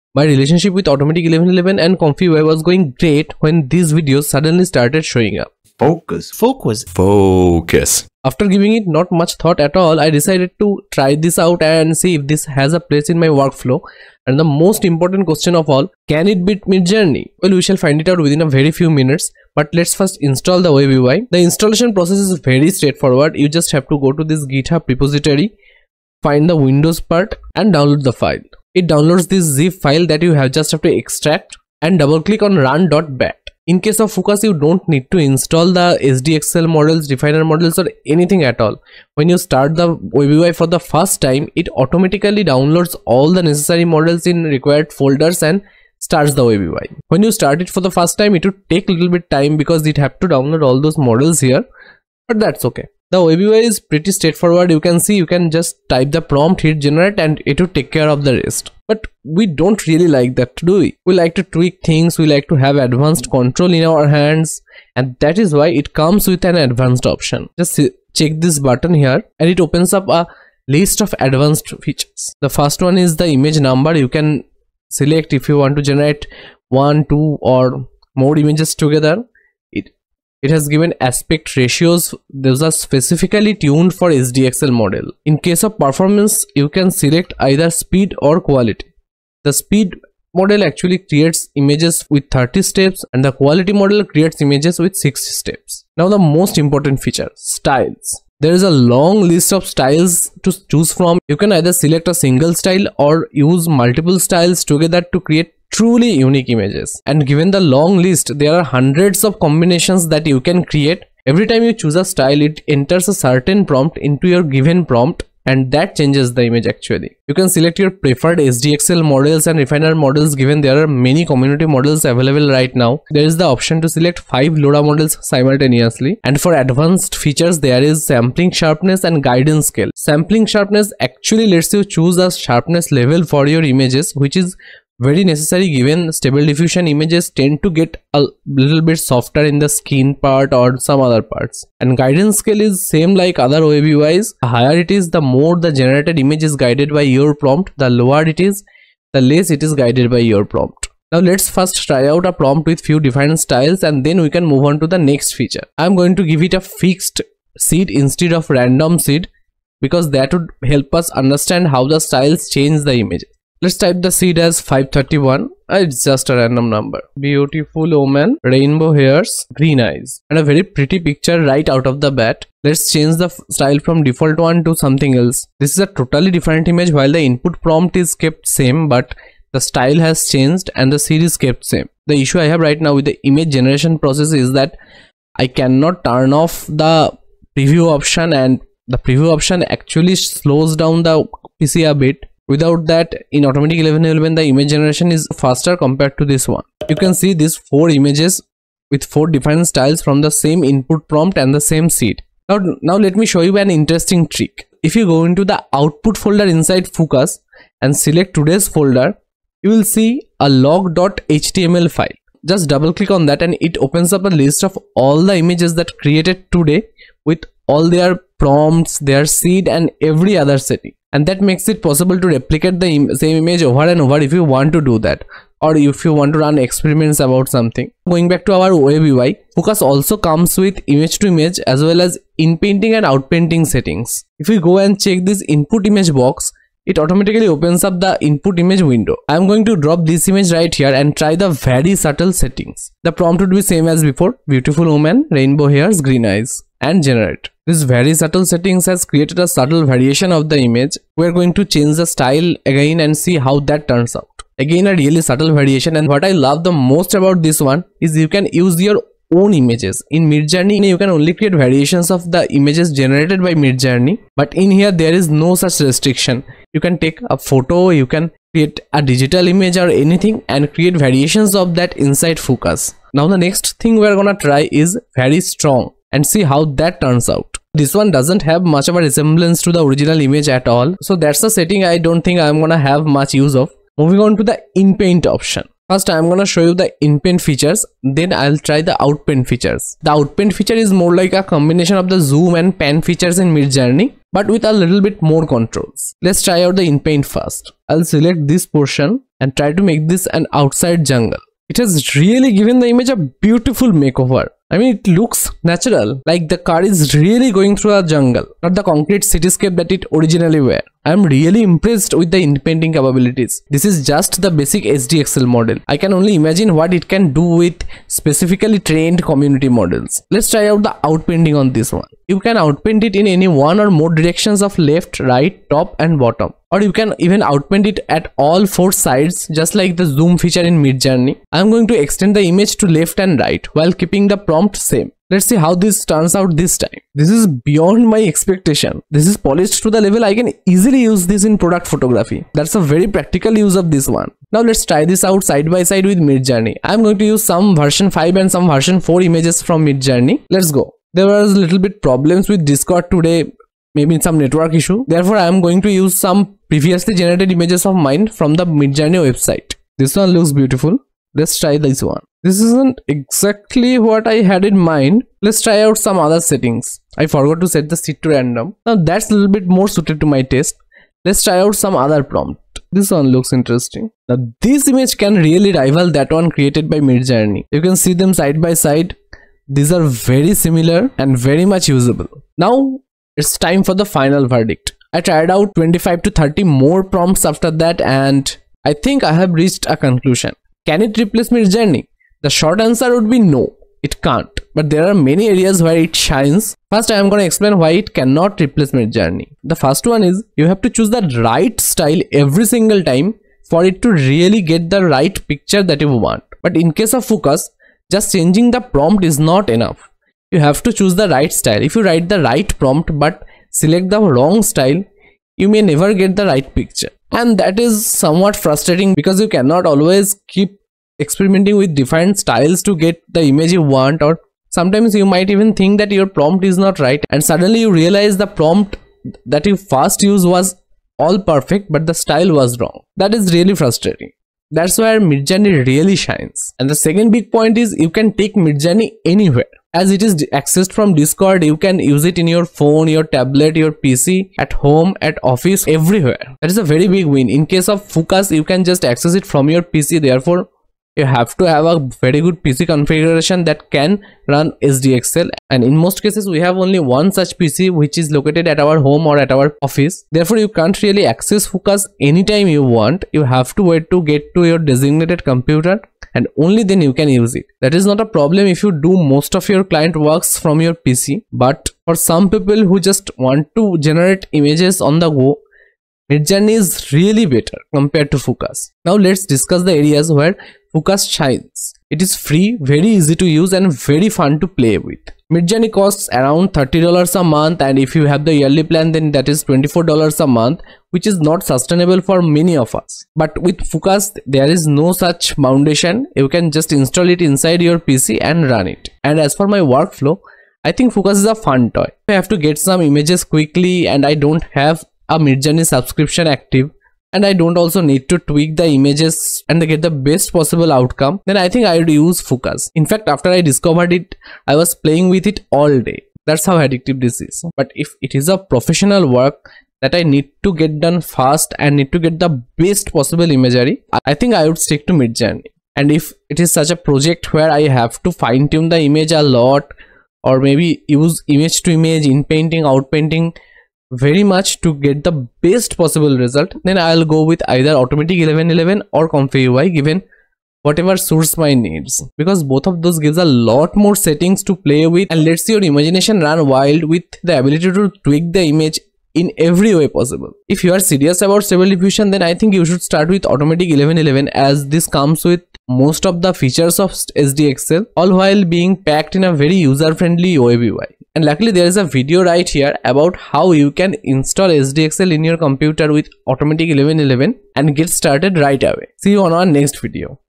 My relationship with Automatic 1111 and Comfy UI was going great when these videos suddenly started showing up. Focus. After giving it not much thought at all, I decided to try this out and see if this has a place in my workflow. And the most important question of all, can it beat Midjourney? Well, we shall find it out within a very few minutes. But let's first install the web UI. The installation process is very straightforward. You just have to go to this GitHub repository, find the Windows part and download the file. It downloads this zip file that you just have to extract and double click on run.bat. In case of Fooocus, you don't need to install the SDXL models, refiner models or anything at all. When you start the web UI for the first time, it automatically downloads all the necessary models in required folders and starts the web UI. When you start it for the first time, it would take a little bit time because it have to download all those models here, but that's okay. The web UI is pretty straightforward. You can see you can just type the prompt, hit generate and it will take care of the rest. But we don't really like that, do we? We like to tweak things, we like to have advanced control in our hands, and that is why it comes with an advanced option. Just check this button here and it opens up a list of advanced features. The first one is the image number. You can select if you want to generate 1, 2 or more images together. It has given aspect ratios. Those are specifically tuned for SDXL model. In case of performance, you can select either speed or quality. The speed model actually creates images with 30 steps and the quality model creates images with 60 steps. Now the most important feature, styles. There is a long list of styles to choose from. You can either select a single style or use multiple styles together to create truly unique images. And given the long list, there are hundreds of combinations that you can create. Every time you choose a style, it enters a certain prompt into your given prompt and that changes the image actually. You can select your preferred SDXL models and refiner models. Given there are many community models available right now, there is the option to select 5 LoRa models simultaneously. And for advanced features, there is sampling sharpness and guidance scale. Sampling sharpness actually lets you choose a sharpness level for your images, which is very necessary given stable diffusion images tend to get a little bit softer in the skin part or some other parts. And guidance scale is same like other web UIs. The higher it is, the more the generated image is guided by your prompt. The lower it is, the less it is guided by your prompt. Now let's first try out a prompt with few defined styles and then we can move on to the next feature. I'm going to give it a fixed seed instead of random seed because that would help us understand how the styles change the image. Let's type the seed as 531. It's just a random number. Beautiful woman, rainbow hairs, green eyes, and a very pretty picture right out of the bat. Let's change the style from default one to something else. This is a totally different image while the input prompt is kept same, but the style has changed and the seed is kept same. The issue I have right now with the image generation process is that I cannot turn off the preview option, and the preview option actually slows down the PC a bit. Without that, in Automatic 1111, the image generation is faster compared to this one. You can see these 4 images with 4 different styles from the same input prompt and the same seed. Now let me show you an interesting trick. If you go into the output folder inside Fooocus and select today's folder, you will see a log.html file. Just double click on that and it opens up a list of all the images that created today with all their prompts, their seed and every other setting. And that makes it possible to replicate the same image over and over if you want to do that, or if you want to run experiments about something. Going back to our web UI, Fooocus also comes with image to image as well as inpainting and outpainting settings. If we go and check this input image box, it automatically opens up the input image window. I am going to drop this image right here and try the very subtle settings. The prompt would be same as before, beautiful woman, rainbow hairs, green eyes, and generate. This very subtle settings has created a subtle variation of the image. We are going to change the style again and see how that turns out. Again, a really subtle variation, and what I love the most about this one is you can use your own images. In Midjourney, you can only create variations of the images generated by Midjourney, but in here there is no such restriction. You can take a photo, you can create a digital image or anything and create variations of that inside Fooocus. Now the next thing we are gonna try is very strong and see how that turns out. This one doesn't have much of a resemblance to the original image at all, so that's the setting I don't think I'm gonna have much use of. Moving on to the inpaint option. First I'm gonna show you the inpaint features, then I'll try the outpaint features. The outpaint feature is more like a combination of the zoom and pan features in Midjourney, but with a little bit more controls. Let's try out the inpaint first. I'll select this portion and try to make this an outside jungle. It has really given the image a beautiful makeover. I mean, it looks natural, like the car is really going through a jungle, not the concrete cityscape that it originally were. I am really impressed with the inpainting capabilities. This is just the basic SDXL model. I can only imagine what it can do with specifically trained community models. Let's try out the outpainting on this one. You can outpaint it in any one or more directions of left, right, top and bottom. Or you can even outpaint it at all 4 sides, just like the zoom feature in Midjourney. I am going to extend the image to left and right while keeping the prompt same. Let's see how this turns out this time. This is beyond my expectation. This is polished to the level I can easily use this in product photography. That's a very practical use of this one. Now let's try this out side by side with Midjourney. I'm going to use some version 5 and some version 4 images from Midjourney. Let's go. There was a little bit problems with Discord today, maybe some network issue. Therefore, I am going to use some previously generated images of mine from the Midjourney website. This one looks beautiful. Let's try this one. This isn't exactly what I had in mind. Let's try out some other settings. I forgot to set the seed to random. Now that's a little bit more suited to my taste. Let's try out some other prompt. This one looks interesting. Now this image can really rival that one created by Midjourney. You can see them side by side. These are very similar and very much usable. Now it's time for the final verdict. I tried out 25 to 30 more prompts after that and I think I have reached a conclusion. Can it replace Midjourney? The short answer would be no, it can't. But there are many areas where it shines. First, I am going to explain why it cannot replace Midjourney. The first one is you have to choose the right style every single time for it to really get the right picture that you want. But in case of focus, just changing the prompt is not enough. You have to choose the right style. If you write the right prompt but select the wrong style, you may never get the right picture. And that is somewhat frustrating because you cannot always keep experimenting with different styles to get the image you want, or sometimes you might even think that your prompt is not right and suddenly you realize the prompt that you first used was all perfect but the style was wrong. That is really frustrating. That's where Midjourney really shines. And the second big point is you can take Midjourney anywhere. As it is accessed from Discord, you can use it in your phone, your tablet, your PC, at home, at office, everywhere. That is a very big win. In case of Focus, you can just access it from your PC. Therefore, you have to have a very good PC configuration that can run SDXL, and in most cases we have only one such PC which is located at our home or at our office. Therefore you can't really access Focus anytime you want. You have to wait to get to your designated computer and only then you can use it. That is not a problem if you do most of your client works from your PC, but for some people who just want to generate images on the go, Midjourney is really better compared to Focus. Now let's discuss the areas where Focus shines. It is free, very easy to use and very fun to play with. Midjourney costs around $30 a month, and if you have the yearly plan then that is $24 a month, which is not sustainable for many of us. But with Focus there is no such foundation. You can just install it inside your PC and run it. And as for my workflow, I think Focus is a fun toy. If I have to get some images quickly and I don't have a Midjourney subscription active, and I don't also need to tweak the images and get the best possible outcome, then I think I would use Focus. In fact, after I discovered it, I was playing with it all day. That's how addictive this is. But if it is a professional work that I need to get done fast and need to get the best possible imagery, I think I would stick to Midjourney. And if it is such a project where I have to fine tune the image a lot, or maybe use image to image, inpainting, outpainting very much to get the best possible result, then I'll go with either Automatic 1111 or Comfy UI, given whatever suits my needs, because both of those gives a lot more settings to play with and lets your imagination run wild with the ability to tweak the image in every way possible. If you are serious about Stable Diffusion, then I think you should start with Automatic 1111, as this comes with most of the features of SDXL, all while being packed in a very user-friendly web UI. And luckily there is a video right here about how you can install SDXL in your computer with Automatic 1111 and get started right away. See you on our next video.